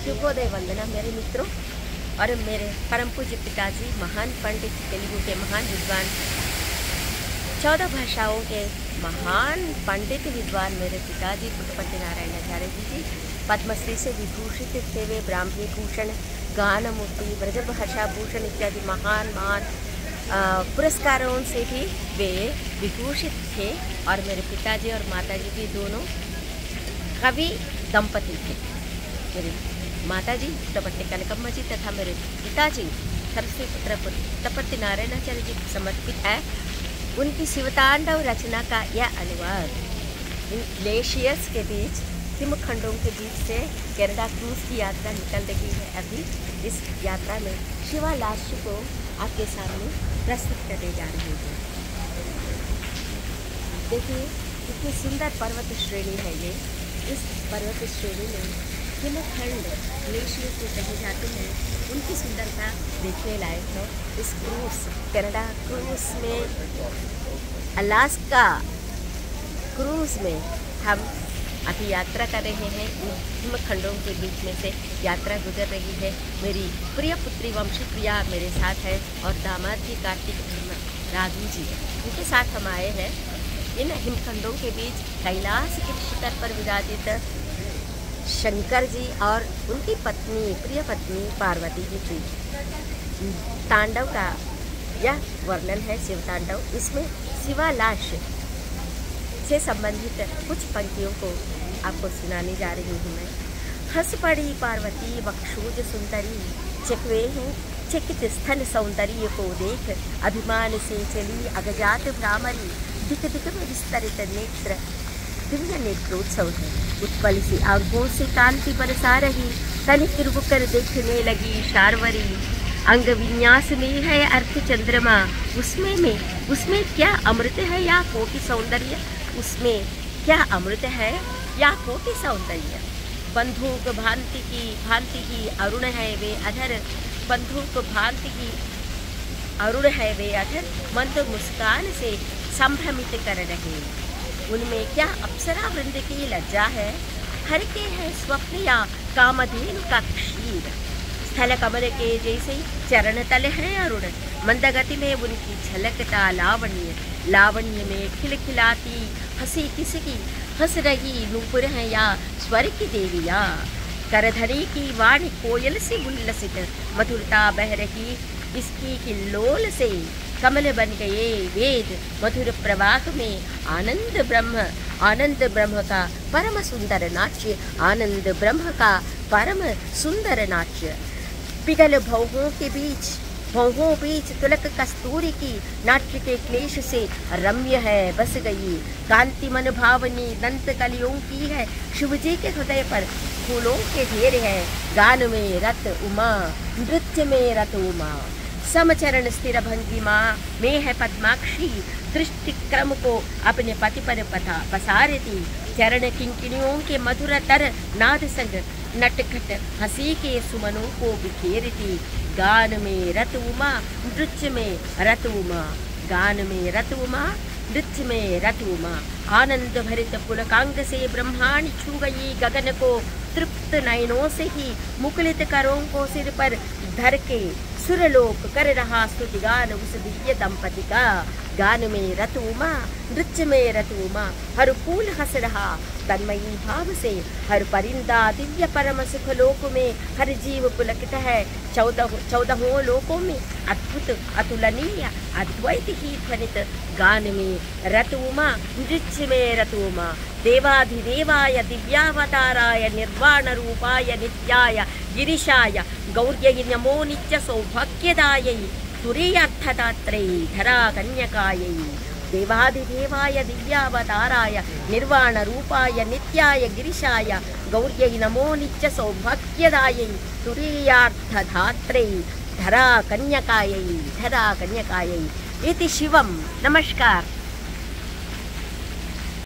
शुभोदय वंदना मेरे मित्रों और मेरे परम पूज्य पिताजी महान पंडित, तेलुगु के महान विद्वान, 14 भाषाओं के महान पंडित विद्वान मेरे पिताजी पुट्टपर्ति नारायणाचार्य जी पद्मश्री से विभूषित थे। वे ब्राह्मी भूषण, गानमूर्ति, ब्रजभाषा भूषण इत्यादि महान पुरस्कारों से भी वे विभूषित थे। और मेरे पिताजी और माताजी भी दोनों कवि दंपति थे। मेरे माताजी पुट्टपर्ति कनकम्मा जी तथा मेरे पिताजी सरस्वती पुत्र पुट्टपर्ति नारायणाचार्य जी समर्पित है। उनकी शिवतांडव रचना का यह अनुवाद इन ग्लेशियर्स के बीच, हिमखंडों के बीच से कनाडा क्रूज की यात्रा निकल रही है। अभी इस यात्रा में शिवालाश को आपके सामने प्रस्तुत करने जा रहे हैं। देखिए कितनी सुंदर पर्वत श्रेणी है ये। इस पर्वत श्रेणी में हिमखंड ग्लेशियर जो कहे जाते हैं, उनकी सुंदरता देखने लायक है। इस क्रूज, कनाडा क्रूज में, अलास्का क्रूज में हम अभी यात्रा कर रहे हैं। हिमखंडों के बीच में से यात्रा गुजर रही है। मेरी प्रिय पुत्री वंशीप्रिया मेरे साथ है और दामाद जी कार्तिक राधू जी, उनके साथ हम आए हैं। इन हिमखंडों के बीच कैलाश के शिखर पर विराजित शंकर जी और उनकी पत्नी, प्रिय पत्नी पार्वती जी की तांडव का यह वर्णन है, शिव तांडव। इसमें शिवालाश से संबंधित कुछ पंक्तियों को आपको सुनाने जा रही हूँ मैं। हंस पड़ी पार्वती बक्षूज सुंदरी, चकवे हैं चकित स्थल सौंदर्य को देख, अभिमान से चली अगजात भ्रामरी, दिक दिक में विस्तरित नेत्र, दिव्य नेत्रोत्सव है। उत्पल सी आंखों से कांति बरसा रही, तनिक रुक कर देखने लगी शार्वरी, अंग विन्यास में है अर्थ चंद्रमा, उसमें क्या अमृत है या कोटि सौंदर्य, उसमें क्या अमृत है या कोटि सौंदर्य। बंधुक भांति की अरुण है वे अधर, बंधुक भांति की अरुण है वे अधर, मंद मुस्कान से संभ्रमित कर रहे, उनमें क्या अप्सरा वृंद की लज्जा है। हर के है स्वप्न या कामधेनु का क्षीर, स्थल कमल के जैसे चरण तल है अरुण, मंदगति में उनकी झलकता लावण्य, लावण्य में खिलखिलाती हंसी किसकी, हंस रही नूपुर है या स्वर की देविया, करधरी की वाणी कोयल से उल्लसित, मधुरता बह रही इसकी किल्लोल से, कमल बन गए वेद मधुर प्रवाह में, आनंद ब्रह्म का परम सुंदर नाट्य, आनंद ब्रह्म का परम सुंदर नाट्य। पिघल भौहों बीच तुलक कस्तूरी की, नाट्य के क्लेश से रम्य है बस गई, कांति मन भावनी दंत कलियों की है, शिव जी के हृदय पर फूलों के ढेर है, गान में रत उमा, नृत्य में रत उमा, समचरण स्थिर भंगिमा में है पद्माक्षी, दृष्टि क्रम को अपने पति पर पसारती, चरण किंकिणियों के मधुर तर नाद संग नटखट हंसी के सुमनों को बिखेरती, गान में रत उमा, नृत्य में रत उमा, गान में रत उमा, नृत्य में रत उमा, आनंद भरित पुलकांग से ब्रह्मांड छू गई गगन को, तृप्त नयनों से ही मुकुलित करों को सिर पर धर के, सुरलोक कर रहा स्तुति गान उस दिव्य दंपति का, गान में रत उमा, नृत्य में रत उमा, हर फूल हंस रहा तन्मयी भाव से, हर परिंदा दिव्य परम सुख लोक में, हर जीव पुलकित है 14 लोकों में, अद्भुत अतुलनीय अद्वैत ही ध्वनित, गान में रत उमा, नृत्य में रत उमा, देवाधिदेवाय दिव्यावताराय निर्वाण रूपाय नित्याय गिरिशाय गौर्यै नमो नित्य सौभाग्यदायै, तुरीयार्थदात्रै धरा कन्यकायै, देवाधिदेवाय दिव्यावताराय निर्वाण रूपाय नित्याय गिरिशाय गौर्यै नमो नित्य सौभाग्यदायै, तुरीयार्थदात्रै धरा कन्यकायै इति शिवम। नमस्कार।